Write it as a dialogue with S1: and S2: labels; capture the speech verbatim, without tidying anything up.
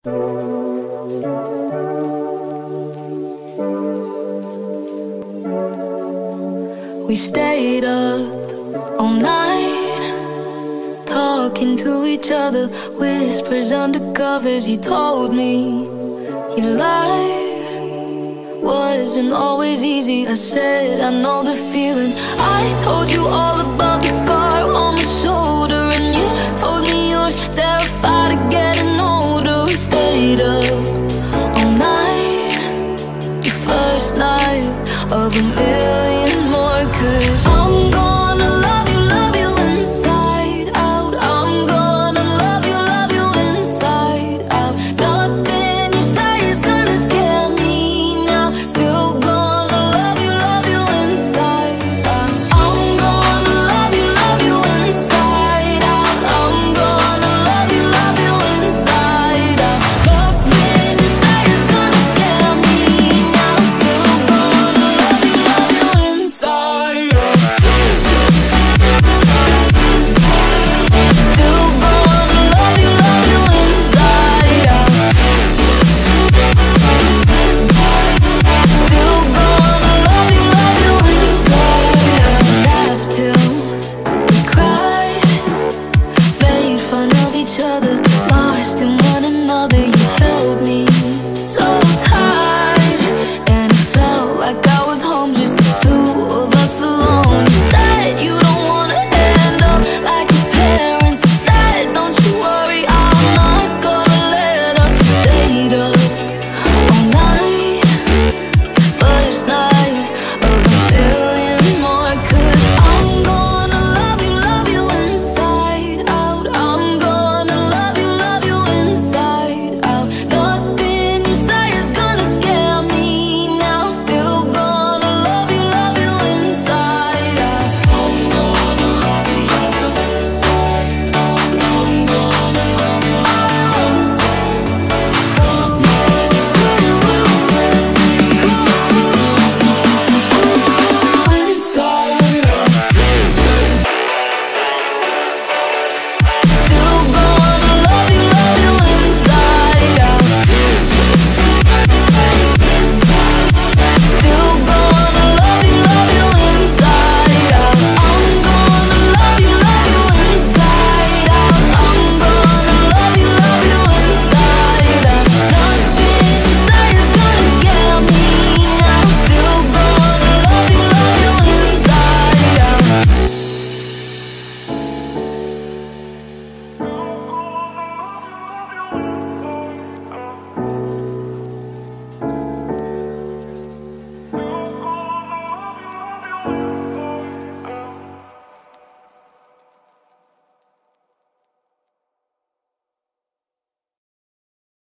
S1: We stayed up all night, talking to each other, whispers under covers. You told me your life wasn't always easy. I said, I know the feeling. I told you all about the scar on my shoulder, and you told me you're terrified of getting older.